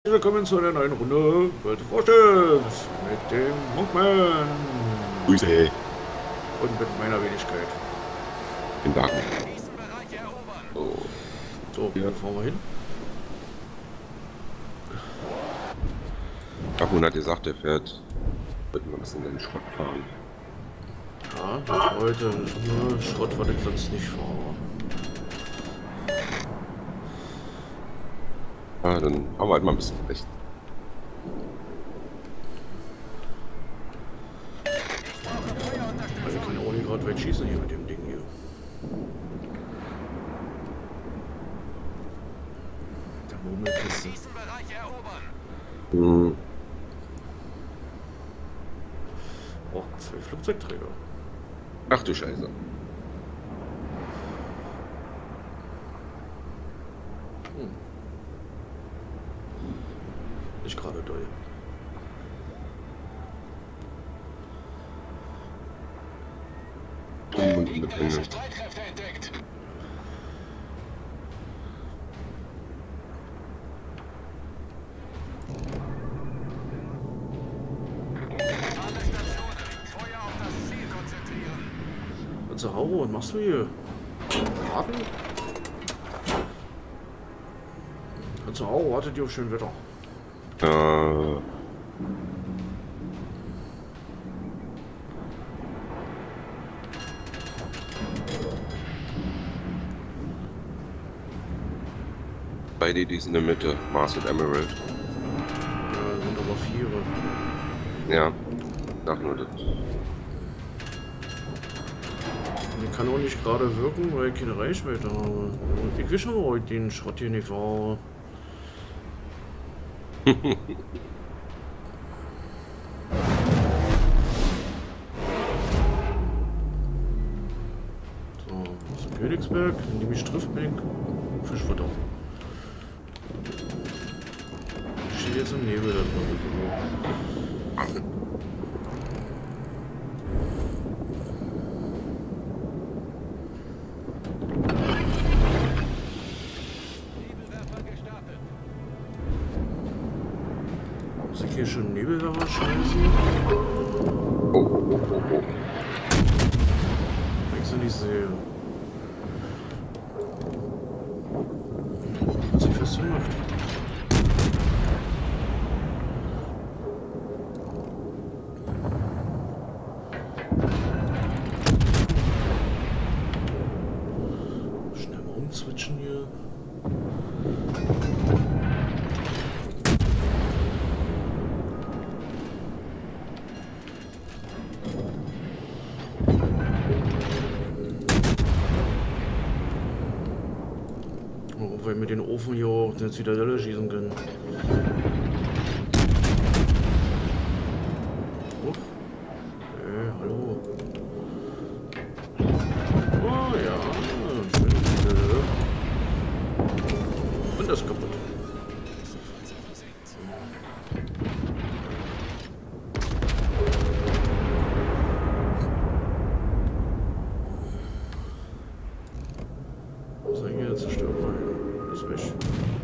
Willkommen zu einer neuen Runde World of Warships mit dem Monkman Grüße. und mit meiner Wenigkeit. Den Wagen. So, Ja. wo fahren wir hin? Bakun hat gesagt, er fährt. Wollten wir ein bisschen in den Schrott fahren. Ja, das heute nur Schrott, was ich sonst nicht fahre. Ja, dann haben wir halt mal ein bisschen recht. Weil ich kann ja auch nicht gerade weit schießen hier mit dem Ding hier. Der Murmelkiste. Hm. Oh, 2 Flugzeugträger. Ach du Scheiße. Nicht gerade doll. Und Independent. Streitkräfte entdeckt. Alle Stationen. Feuer auf das Ziel konzentrieren. Also, Hauro, was machst du hier? Warten? Also, Hauro, wartet ihr auf schön Wetter. Beide, die sind in der Mitte. Mars und Emerald. Ja, sind aber 4. Ja. Sag nur das. Ich kann auch nicht gerade wirken, weil ich keine Reichweite habe. Und ich will schon mal heute den Schrott hier nicht fahren. So, das ist Königsberg, dann nehme ich Triftbank, Fischfutter. Ich stehe jetzt im Nebel da drin. Nebelwerfer gestartet. Muss ich hier schon Nebelwerfer schmeißen? Wenn ich sie nicht sehe. Hat sich festgemacht. Schnell mal umswitchen hier. Oh, weil wir mit den Ofen hier auch eine Zitadelle schießen können. Oh. Hallo. Oh ja, schöne Zitadelle. Und das ist kaputt. Was ist eigentlich jetzt zerstört? Das ist weg.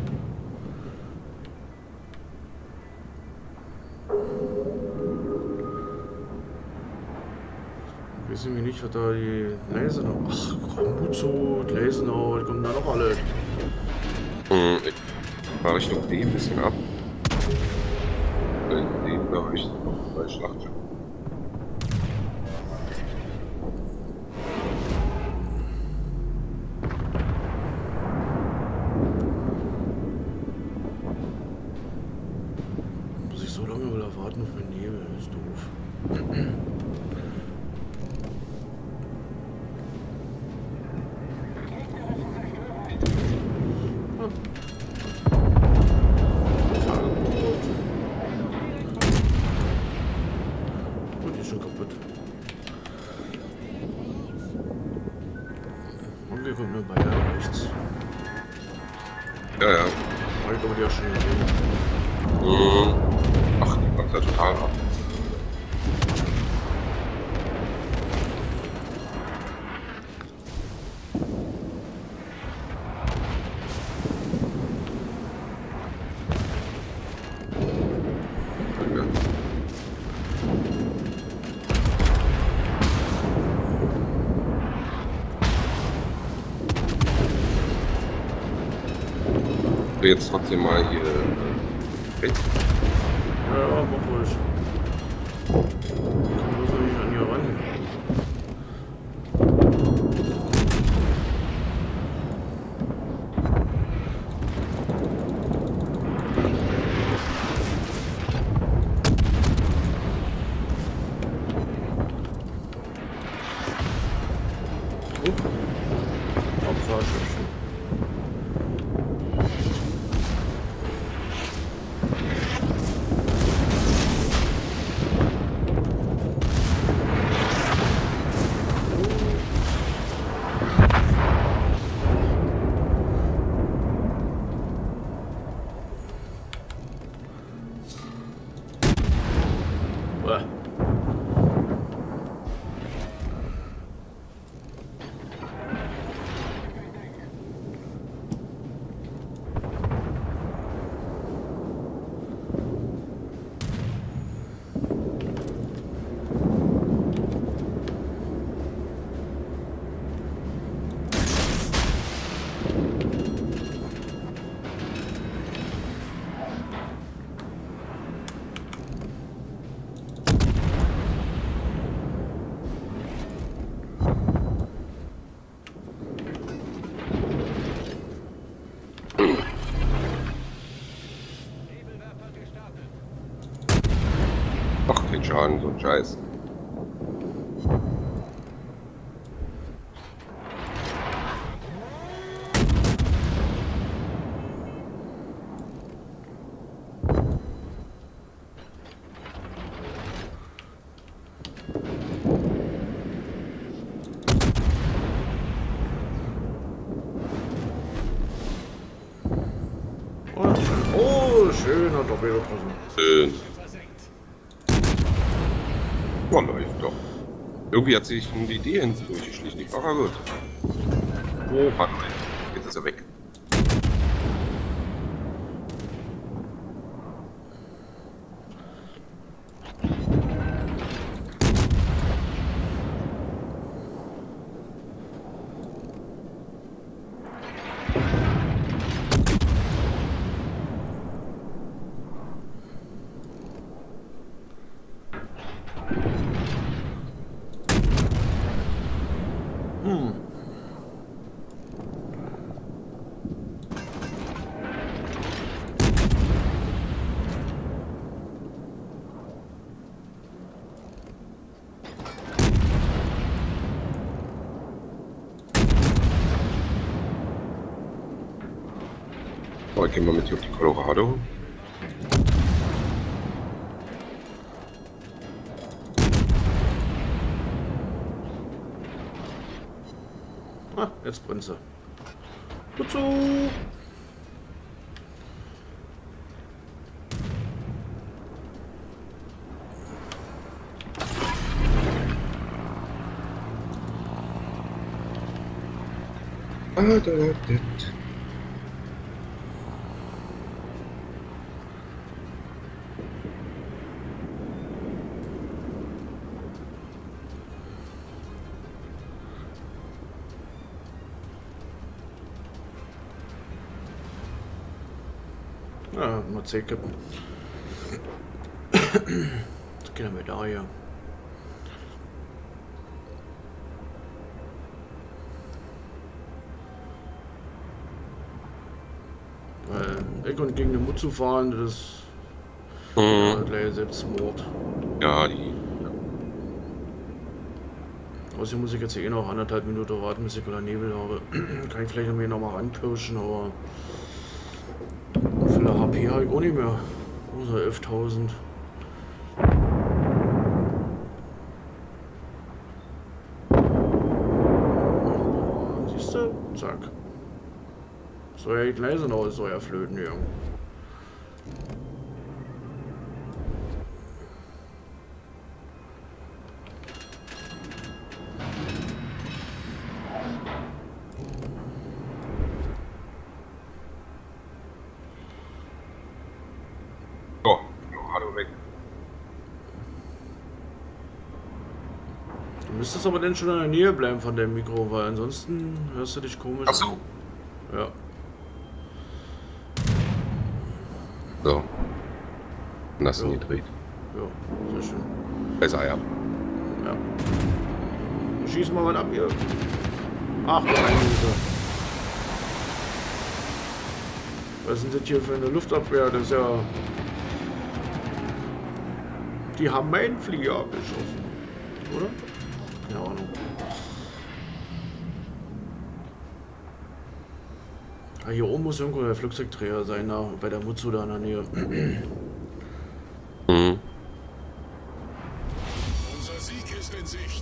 Ich weiß irgendwie nicht, was da die Gleisenau. Ach, Kombuzo, Gleisenau, die kommen da noch alle. Ich fahr Richtung D ein bisschen ab. In dem Bereich sind noch 2 Schlachtschiffe. Muss ich so lange wieder warten auf den Nebel? Das ist doof. Oh, die ist schon kaputt. Und wir kommen nur bei rechts. Ja, ja. Heute aber die ja schon gesehen. Ach, die macht ja total ab. Jetzt trotzdem mal hier. Weg. Ja, mach ruhig. Wo soll ich an hier ran? Abfahrschiffchen. Uah. Ach, kein Schaden, so ein Scheiß. Oh, schöner Torpedotroffen. Schön. Oh, läuft doch. Irgendwie hat sich die Idee durchgeschlichen. Ich war gut. Oh, Mann, jetzt ist er weg. Oh, gehen wir mit hier auf die Colorado. Ah, jetzt brennt sie. Wozu? Ja, mal 10 kippen. Jetzt gehen wir da hier. Weil weg und gegen den Mut zu fahren, das ist gleich Selbstmord. Ja, die. Außerdem muss ich jetzt eh noch 1,5 Minuten warten, bis ich wieder Nebel habe. Kann ich vielleicht noch mal ranpirschen, aber viele HP habe ich auch nicht mehr. Also 11.000. Siehst du? Zack. Soll ja gleich sein, aber soll ja flöten, ja. Oh, hallo weg. Du müsstest aber dann schon in der Nähe bleiben von dem Mikro, weil ansonsten hörst du dich komisch. Ach so. Ja. So. Und hast du Ja. gedreht. Ja, sehr schön. Besser, ja. Ja. Schießen wir mal ab hier. Ach, du meine Güte. Was ist denn das hier für eine Luftabwehr? Das ist ja... Die haben meinen Flieger abgeschossen. Oder? Keine Ahnung. Ah, hier oben muss irgendwo der Flugzeugträger sein, da, bei der Mutsu da in der Nähe. Mhm. Unser Sieg ist in Sicht.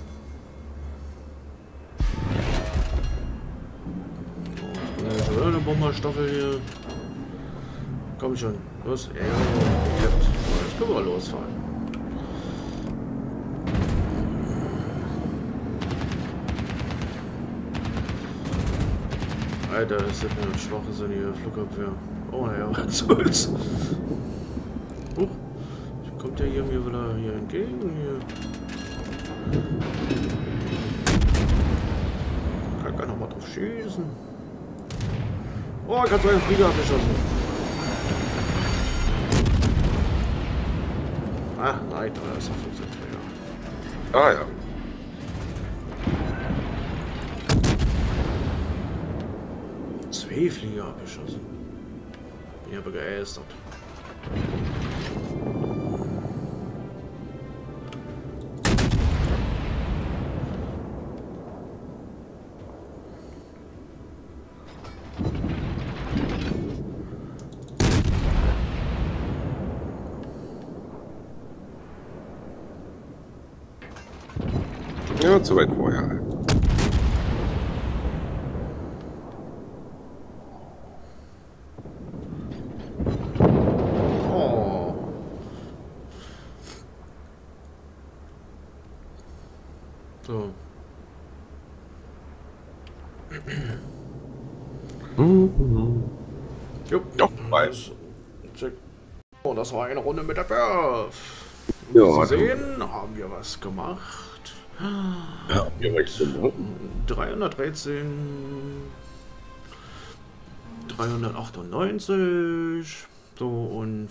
So, eine Bomberstaffel hier. Komm schon, los. Ja, jetzt können wir losfahren. Alter, das ist eine schwachsinnige Flugabwehr. Oh naja, was soll's. Huch, kommt der hier mir wieder hier entgegen? Hier. Kann keiner mal drauf schießen. Oh, ich hab so einen Flieger abgeschossen. Ah, nein, da ist der Flugzeugträger. Ah ja. Zwei Flieger abgeschossen. Bin ja begeistert. Ja, zu weit vorher. Oh. So. Jupp. Ja, bye. Check. Oh, das war eine Runde mit der Perf. Ja, Wie Sie also- sehen, haben wir was gemacht. Ja, ja, recht. 313, 398, so und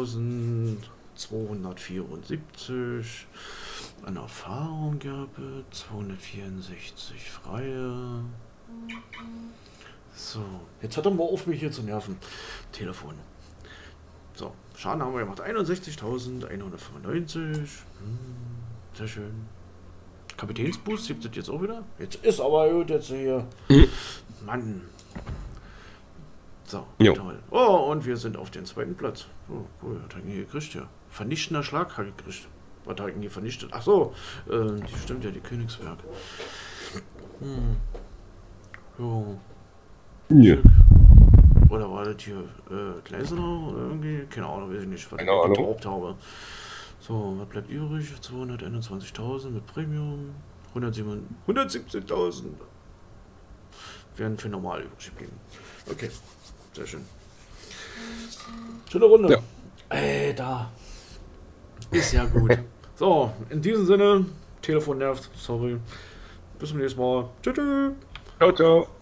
5274 an Erfahrung gehabt, 264 freie. So, jetzt hat er mal auf mich hier zu nerven. Telefon. So, Schaden haben wir gemacht, 61.195. Sehr schön. Kapitänsboost, gibt es jetzt auch wieder? Jetzt ist aber gut, jetzt hier. Mann. So, Jo. toll. Oh, und wir sind auf den zweiten Platz. Oh, cool, hat er hier gekriegt, ja. Vernichtender Schlag hat er gekriegt. Was hat er hier vernichtet? Ach so, die stimmt ja, die Königswerk. Jo. Ja. Oder war das hier Gleisenau oder irgendwie? Keine Ahnung, weiß ich nicht, was Keine ich Ahnung. geglaubt habe. So, was bleibt übrig? 221.000 mit Premium. 117.000 werden für normal übrig geblieben. Okay, sehr schön. Schöne Runde. Ja. Da. Ist ja gut. So, in diesem Sinne, Telefon nervt, sorry. Bis zum nächsten Mal. Tschüss. Ciao, ciao.